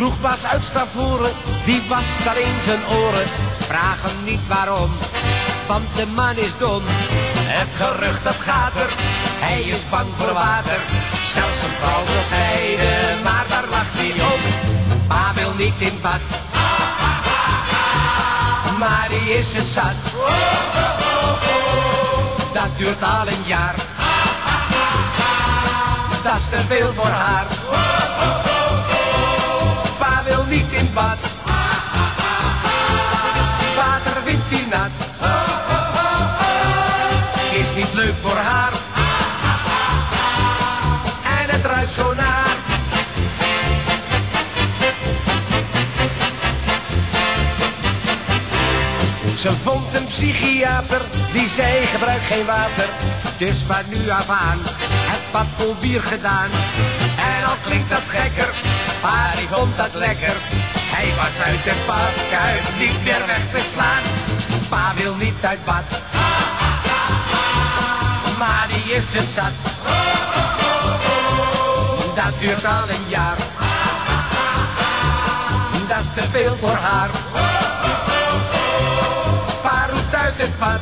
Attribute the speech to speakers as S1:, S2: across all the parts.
S1: Vroeg Bas uit Stavoren, die was daar in zijn oren. Vraag hem niet waarom, want de man is dom. Het gerucht dat gaat er, hij is bang voor water. Zelfs een vrouw wil scheiden, maar daar lacht hij om. Pa wil niet in bad, maar die is het zat. Dat duurt al een jaar, dat is te veel voor haar. Pa wil niet in bad, water vindt hij nat. Is niet leuk voor haar, en het ruikt zo naar. Ze vond een psychiater, die zei gebruik geen water. Dus van nu af aan, het bad vol bier gedaan. En al klinkt dat gekker, maar die vond dat lekker. Hij was uit de badkuip, niet meer weg te slaan. Pa wil niet uit bad, maar die is het zat. Dat duurt al een jaar, dat is te veel voor haar. Pa roept uit het bad,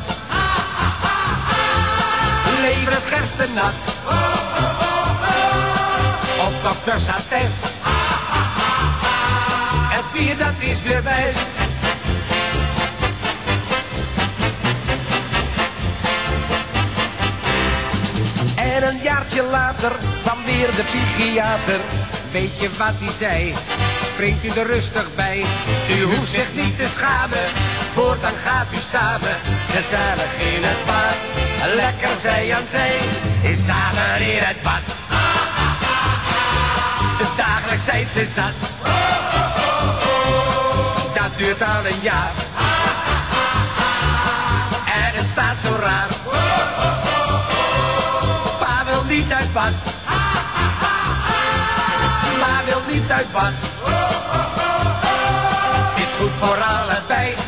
S1: lever het gersten nat. Op doktersattest, het bier dat is weer best. En een jaartje later kwam weer de psychiater. Weet je wat hij zei? Springt u er rustig bij. U hoeft zich niet te schamen, voortaan gaat u samen. Gezellig in het bad, lekker zij aan zij. Is samen in het bad, dagelijks zijn ze zat. Dat duurt al een jaar, en het staat zo raar. Pa wil niet uit bad, ma wil niet uit bad. Is goed voor allebei,